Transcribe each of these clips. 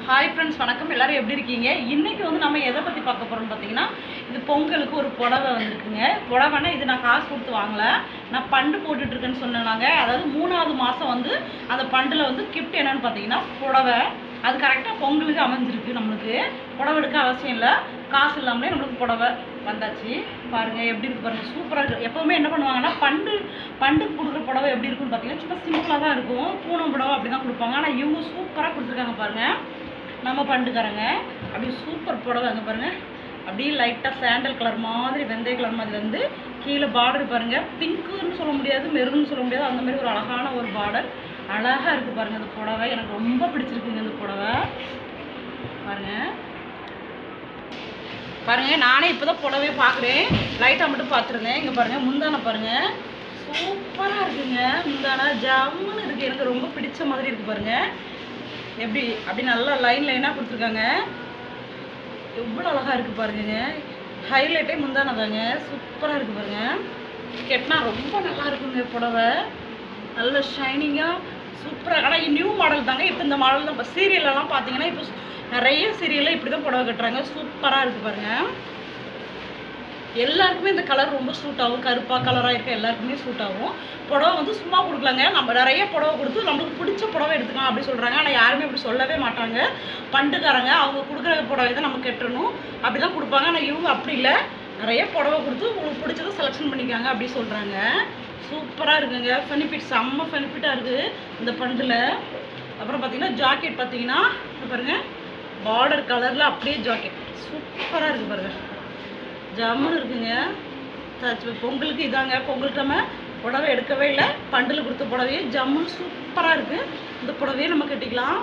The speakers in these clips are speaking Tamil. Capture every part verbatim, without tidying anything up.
ஹாய் ஃப்ரெண்ட்ஸ், வணக்கம். எல்லாரும் எப்படி இருக்கீங்க? இன்றைக்கி வந்து நம்ம எதை பற்றி பார்க்க போகிறோம்னு பார்த்தீங்கன்னா, இது பொங்கலுக்கு ஒரு புடவை வந்துருக்குங்க. புடவைன்னா இது நான் காசு கொடுத்து வாங்கலை, நான் பண்டு போட்டுட்ருக்கேன்னு சொன்னாங்க. அதாவது மூணாவது மாதம் வந்து அந்த பண்டில் வந்து கிஃப்ட் என்னென்னு பார்த்தீங்கன்னா புடவை. அது கரெக்டாக பொங்கலுக்கு அமைஞ்சிருக்கு. நம்மளுக்கு புடவை எடுக்க அவசியம் இல்லை, காசு இல்லாமலே நம்மளுக்கு புடவை வந்தாச்சு. பாருங்கள் எப்படி இருக்குது பாருங்கள், சூப்பராக இருக்குது. எப்போவுமே என்ன பண்ணுவாங்கன்னா பண்டு பண்டுக்கு கொடுக்குற புடவை எப்படி இருக்குன்னு பார்த்தீங்கன்னா சும்மா சிம்பிளாக தான் இருக்கும். பூனம் புடவை அப்படி தான் கொடுப்பாங்க. ஆனால் இவங்க சூப்பராக கொடுத்துருக்காங்க பாருங்கள். நம்ம பண்டுக்காரங்க அப்படி சூப்பர் புடவை அங்கே பாருங்கள். அப்படியே லைட்டாக சாண்டல் கலர் மாதிரி, வெந்தய கலர் மாதிரி வந்து கீழே பார்டர் பாருங்கள். பிங்க்குன்னு சொல்ல முடியாது, மெருன்னு சொல்ல முடியாது, அந்த மாதிரி ஒரு அழகான ஒரு பார்டர். அழகாக இருக்குது பாருங்கள் அந்த புடவை. எனக்கு ரொம்ப பிடிச்சிருக்குங்க இந்த புடவை. பாருங்கள் பாருங்கள் நானே இப்போ தான் புடவையே பார்க்குறேன். லைட்டாக மட்டும் பார்த்துருந்தேன். இங்கே பாருங்கள் முந்தானை பாருங்கள், சூப்பராக இருக்குங்க. முந்தானை ஜம்முன்னு இருக்குது. எனக்கு ரொம்ப பிடிச்ச மாதிரி இருக்குது பாருங்கள். எப்படி அப்படி நல்லா லைன் லைனாக கொடுத்துருக்காங்க. எவ்வளோ அழகாக இருக்குது பாருங்க. ஹைலைட்டே முந்தானை தாங்க, சூப்பராக இருக்குது பாருங்கள். கெட்டினா ரொம்ப நல்லா இருக்குங்க புடவை, நல்ல ஷைனிங்காக சூப்பராக. ஆனால் நியூ மாடல் தாங்க. இப்போ இந்த மாடல் தான். இப்போ சீரியலெல்லாம் பார்த்தீங்கன்னா இப்போ நிறைய சீரியலில் இப்படி தான் புடவை கட்டுறாங்க. சூப்பராக இருக்குது பாருங்கள். எல்லாருக்குமே இந்த கலர் ரொம்ப சூட் ஆகும். கருப்பாக கலராக இருக்க எல்லாருக்குமே சூட் ஆகும். புடவை வந்து சும்மா கொடுக்கலாங்க. நம்ம நிறைய புடவை கொடுத்து நம்மளுக்கு பிடிச்ச புடவை எடுத்துக்கலாம் அப்படி சொல்கிறாங்க. ஆனால் யாருமே அப்படி சொல்லவே மாட்டாங்க. பண்டுக்காரங்க அவங்க கொடுக்குற புடவை தான் நம்ம கட்டணும் அப்படி தான் கொடுப்பாங்க. ஆனால் இவங்க அப்படி இல்லை, நிறைய புடவை கொடுத்து உங்களுக்கு பிடிச்சதை செலெக்ஷன் பண்ணிக்காங்க அப்படி சொல்கிறாங்க. சூப்பராக இருக்குங்க. பெனிஃபிட் செம்ம பெனிஃபிட்டாக இருக்குது இந்த பண்டில். அப்புறம் பார்த்தீங்கன்னா ஜாக்கெட் பார்த்தீங்கன்னா பாருங்கள், பார்டர் கலரில் அப்படியே ஜாக்கெட் சூப்பராக இருக்குது பாருங்கள். ஜம்முன்னு இருக்குங்க. பொங்கலுக்கு இதாங்க. பொங்கலுக்கு நம்ம புடவை எடுக்கவே இல்லை, பண்டில் கொடுத்த புடவையே ஜம்முன்னு சூப்பராக இருக்குது. இந்த புடவையே நம்ம கட்டிக்கலாம்.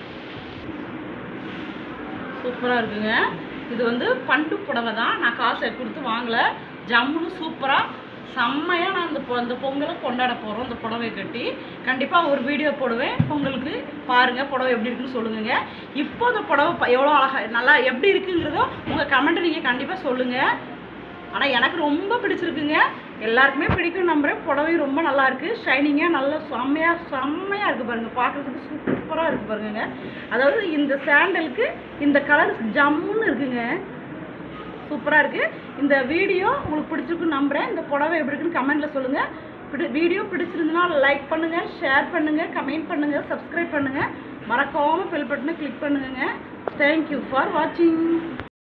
சூப்பராக இருக்குங்க. இது வந்து பண்டு புடவை தான், நான் காசை கொடுத்து வாங்கலை. ஜம்முன்னு சூப்பராக செம்மையாக நான் இந்த இந்த பொங்கலை கொண்டாட போகிறோம். இந்த புடவை கட்டி கண்டிப்பாக ஒரு வீடியோ போடுவேன். பொங்கலுக்கு பாருங்கள் புடவை எப்படி இருக்குன்னு சொல்லுங்க. இப்போ இந்த புடவை எவ்வளோ அழகாக நல்லா எப்படி இருக்குங்கிறதோ உங்கள் கமெண்ட்டை நீங்கள் கண்டிப்பாக சொல்லுங்கள். ஆனால் எனக்கு ரொம்ப பிடிச்சிருக்குங்க. எல்லாருக்குமே பிடிக்கும் நம்புறேன். புடவையும் ரொம்ப நல்லா இருக்குது, ஷைனிங்காக நல்லா செம்மையாக செம்மையாக இருக்குது பாருங்கள். பார்க்குறதுக்கு சூப்பராக இருக்குது பாருங்க. அதாவது இந்த சாண்டலுக்கு இந்த கலர் ஜம்முன்னு இருக்குங்க, சூப்பராக இருக்குது. இந்த வீடியோ உங்களுக்கு பிடிச்சிருக்குன்னு நம்புகிறேன். இந்த புடவை எப்படி இருக்குன்னு கமெண்ட்டில் சொல்லுங்கள். பிடி வீடியோ பிடிச்சிருந்துன்னா லைக் பண்ணுங்கள், ஷேர் பண்ணுங்கள், கமெண்ட் பண்ணுங்கள், சப்ஸ்கிரைப் பண்ணுங்கள். மறக்காமல் பெல் பட்டனை கிளிக் பண்ணுங்க. தேங்க்யூ ஃபார் வாட்சிங்.